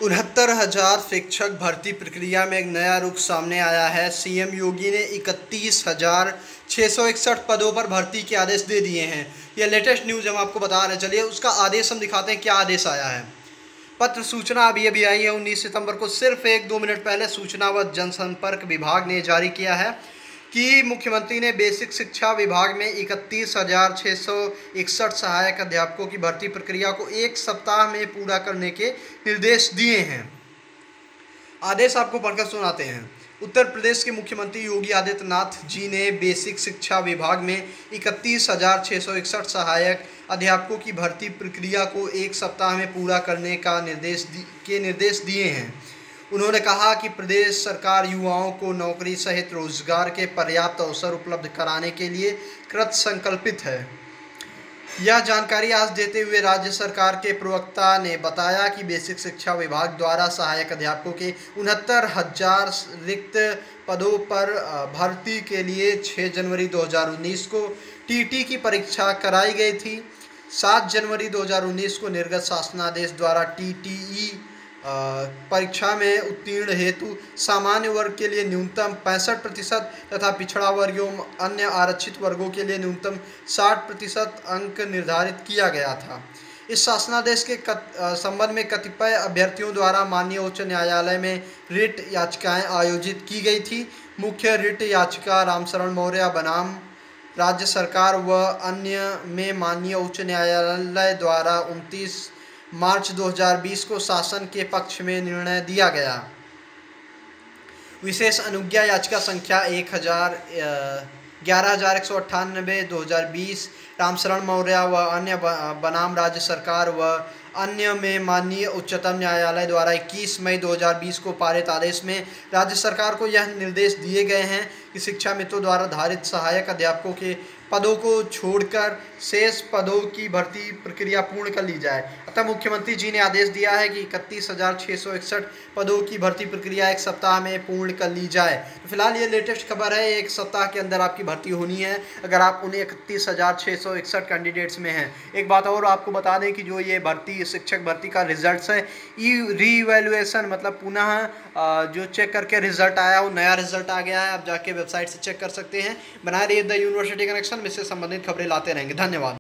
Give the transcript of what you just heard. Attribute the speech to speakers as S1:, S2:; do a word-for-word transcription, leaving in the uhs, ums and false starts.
S1: उनहत्तर हजार शिक्षक भर्ती प्रक्रिया में एक नया रुख सामने आया है। सीएम योगी ने इकतीस हजार छः सौ इकसठ पदों पर भर्ती के आदेश दे दिए हैं। यह लेटेस्ट न्यूज़ हम आपको बता रहे हैं। चलिए उसका आदेश हम दिखाते हैं, क्या आदेश आया है। पत्र सूचना अभी अभी आई है उन्नीस सितंबर को, सिर्फ एक दो मिनट पहले सूचना व जनसंपर्क विभाग ने जारी किया है कि मुख्यमंत्री ने बेसिक शिक्षा विभाग में इकतीस हजार छः सौ इकसठ सहायक अध्यापकों की भर्ती प्रक्रिया को एक सप्ताह में पूरा करने के निर्देश दिए हैं। आदेश आपको पढ़कर सुनाते हैं। उत्तर प्रदेश के मुख्यमंत्री योगी आदित्यनाथ जी ने बेसिक शिक्षा विभाग में इकतीस हजार छः सौ इकसठ सहायक अध्यापकों की भर्ती प्रक्रिया को एक सप्ताह में पूरा करने का निर्देश के निर्देश दिए हैं। उन्होंने कहा कि प्रदेश सरकार युवाओं को नौकरी सहित रोजगार के पर्याप्त अवसर उपलब्ध कराने के लिए कृत संकल्पित है। यह जानकारी आज देते हुए राज्य सरकार के प्रवक्ता ने बताया कि बेसिक शिक्षा विभाग द्वारा सहायक अध्यापकों के उनहत्तर हजार रिक्त पदों पर भर्ती के लिए छः जनवरी दो हज़ार उन्नीस को टीटी की परीक्षा कराई गई थी। सात जनवरी दो हज़ार उन्नीस को निर्गत शासनादेश द्वारा टीटीई परीक्षा में उत्तीर्ण हेतु सामान्य वर्ग के लिए न्यूनतम पैंसठ प्रतिशत तथा पिछड़ा वर्ग एवं अन्य आरक्षित वर्गों के लिए न्यूनतम साठ प्रतिशत अंक निर्धारित किया गया था। इस शासनादेश के संबंध में कतिपय अभ्यर्थियों द्वारा माननीय उच्च न्यायालय में रिट याचिकाएं आयोजित की गई थी। मुख्य रिट याचिका रामशरण मौर्य बनाम राज्य सरकार व अन्य में माननीय उच्च न्यायालय द्वारा उनतीस मार्च दो हज़ार बीस को शासन के पक्ष में निर्णय दिया गया। विशेष अनुज्ञा याचिका संख्या एक हजार ग्यारह हजार एक सौ अट्ठानबे दो हज़ार बीस रामशरण मौर्य व अन्य बनाम राज्य सरकार व अन्य में माननीय उच्चतम न्यायालय द्वारा इक्कीस मई दो हज़ार बीस को पारित आदेश में राज्य सरकार को यह निर्देश दिए गए हैं कि शिक्षा मित्रों द्वारा धारित सहायक अध्यापकों के पदों को छोड़कर शेष पदों की भर्ती प्रक्रिया पूर्ण कर ली जाए। अतः मुख्यमंत्री जी ने आदेश दिया है कि इकतीस हजार छः सौ इकसठ पदों की भर्ती प्रक्रिया एक सप्ताह में पूर्ण कर ली जाए। तो फिलहाल ये लेटेस्ट खबर है, एक सप्ताह के अंदर आपकी भर्ती होनी है अगर आप उन्हें इकतीस हजार छः सौ इकसठ कैंडिडेट्स में हैं। एक बात और आपको बता दें कि जो ये भर्ती शिक्षक भर्ती का रिजल्ट है, ई रीवैल्यूएशन मतलब पुनः जो चेक करके रिजल्ट आया वो नया रिजल्ट आ गया है। आप जाके वेबसाइट से चेक कर सकते हैं। बना रहिए द यूनिवर्सिटी कनेक्शन, इससे संबंधित खबरें लाते रहेंगे। धन्यवाद।